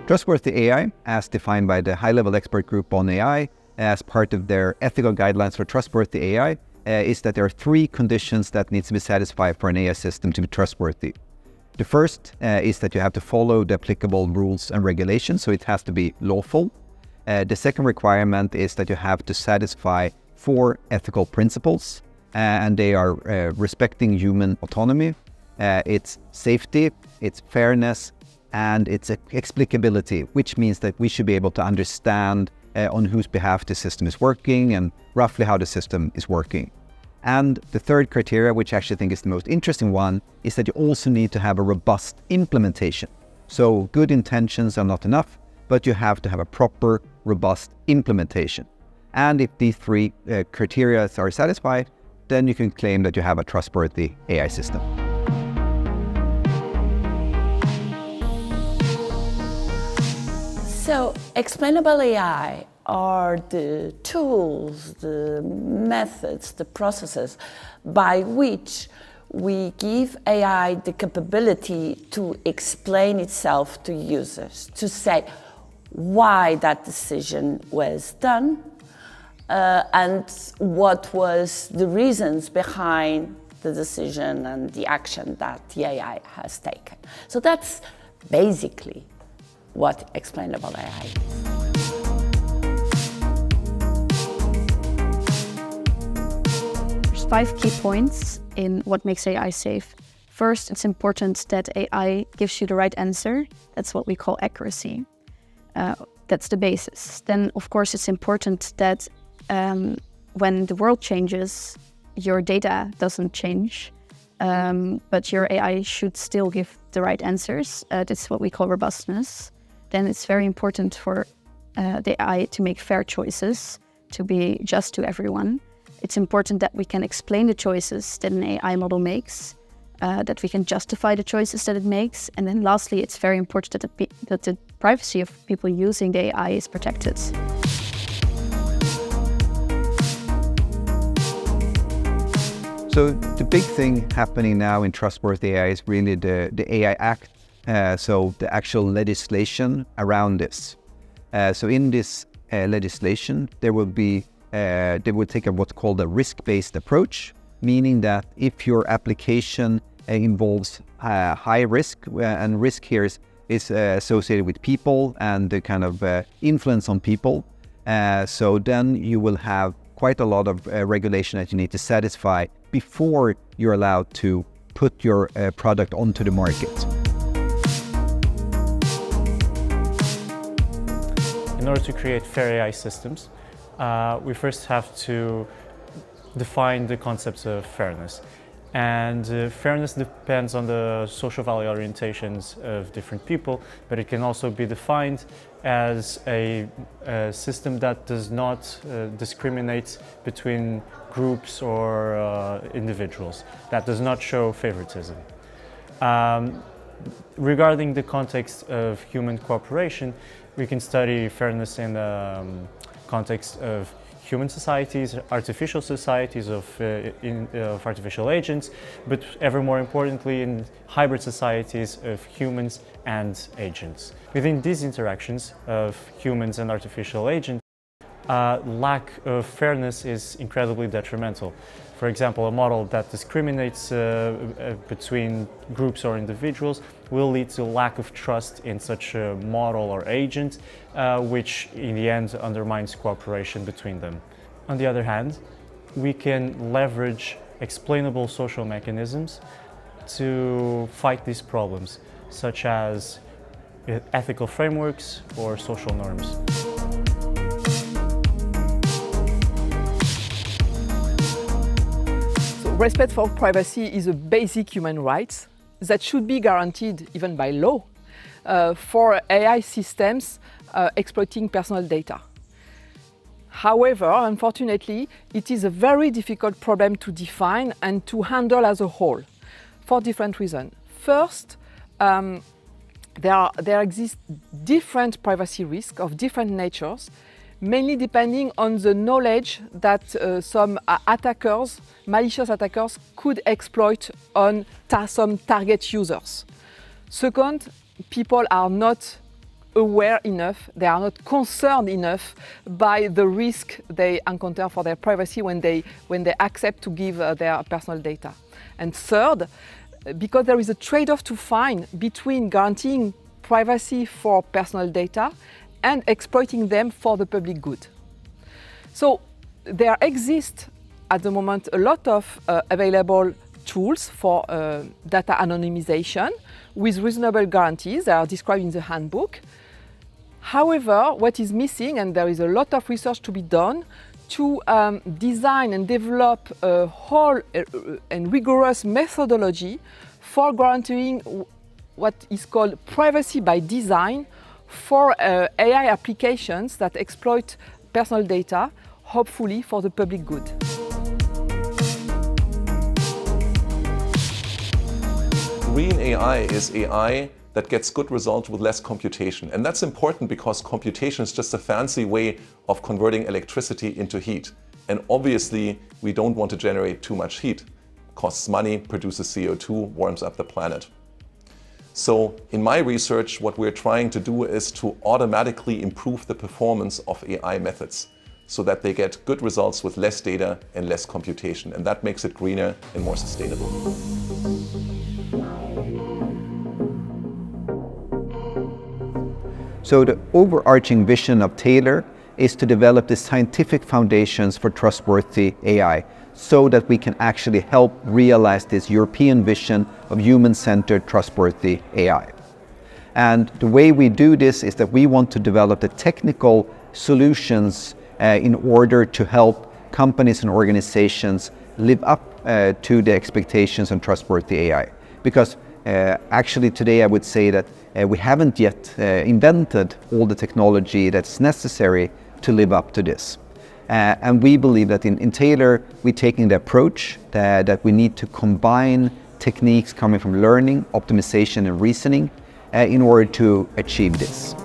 Trustworthy AI, as defined by the high-level expert group on AI, as part of their ethical guidelines for trustworthy AI, is that there are 3 conditions that need to be satisfied for an AI system to be trustworthy. The first is that you have to follow the applicable rules and regulations, so it has to be lawful. The second requirement is that you have to satisfy 4 ethical principles, and they are respecting human autonomy, it's safety, it's fairness, and it's explicability, which means that we should be able to understand on whose behalf the system is working and roughly how the system is working. And the third criteria, which I actually think is the most interesting one, is that you also need to have a robust implementation. So good intentions are not enough, but you have to have a proper, robust implementation. And if these 3 criteria are satisfied, then you can claim that you have a trustworthy AI system. So, explainable AI are the tools, the methods, the processes by which we give AI the capability to explain itself to users, to say why that decision was done and what was the reasons behind the decision and the action that the AI has taken. So that's basically what explainable AI is. There's 5 key points in what makes AI safe. First, it's important that AI gives you the right answer. That's what we call accuracy. That's the basis. Then, of course, it's important that when the world changes, your data doesn't change, but your AI should still give the right answers. That's what we call robustness. Then it's very important for the AI to make fair choices, to be just to everyone. It's important that we can explain the choices that an AI model makes, that we can justify the choices that it makes. And then lastly, it's very important that the privacy of people using the AI is protected. So the big thing happening now in Trustworthy AI is really the AI Act, so the actual legislation around this. So in this legislation, they will take what's called a risk-based approach, meaning that if your application involves high risk, and risk here is associated with people and the kind of influence on people, so then you will have quite a lot of regulation that you need to satisfy before you're allowed to put your product onto the market. In order to create fair AI systems, we first have to define the concepts of fairness. And fairness depends on the social value orientations of different people, but it can also be defined as a system that does not discriminate between groups or individuals, that does not show favoritism. Regarding the context of human cooperation, we can study fairness in the context of human societies, artificial societies of artificial agents, but ever more importantly in hybrid societies of humans and agents. Within these interactions of humans and artificial agents, lack of fairness is incredibly detrimental. For example, a model that discriminates between groups or individuals will lead to lack of trust in such a model or agent, which in the end undermines cooperation between them. On the other hand, we can leverage explainable social mechanisms to fight these problems, such as ethical frameworks or social norms. Respect for privacy is a basic human right that should be guaranteed even by law for AI systems exploiting personal data. However, unfortunately, it is a very difficult problem to define and to handle as a whole for different reasons. First, there exist different privacy risks of different natures, mainly depending on the knowledge that some attackers, malicious attackers, could exploit on some target users. Second, people are not aware enough, they are not concerned enough by the risk they encounter for their privacy when they accept to give their personal data. And third, because there is a trade-off to find between guaranteeing privacy for personal data and exploiting them for the public good. So there exist at the moment a lot of available tools for data anonymization with reasonable guarantees. They are described in the handbook. However, what is missing, and there is a lot of research to be done, to design and develop a whole and rigorous methodology for guaranteeing what is called privacy by design for AI applications that exploit personal data, hopefully for the public good. Green AI is AI that gets good results with less computation. And that's important because computation is just a fancy way of converting electricity into heat. And obviously, we don't want to generate too much heat. It costs money, produces CO2, warms up the planet. So in my research, what we're trying to do is to automatically improve the performance of AI methods so that they get good results with less data and less computation. And that makes it greener and more sustainable. So the overarching vision of TAILOR is to develop the scientific foundations for trustworthy AI so that we can actually help realize this European vision of human-centered trustworthy AI. And the way we do this is that we want to develop the technical solutions in order to help companies and organizations live up to the expectations on trustworthy AI. Because actually today I would say that we haven't yet invented all the technology that's necessary to live up to this. And we believe that in TAILOR, we're taking the approach that we need to combine techniques coming from learning, optimization and reasoning in order to achieve this.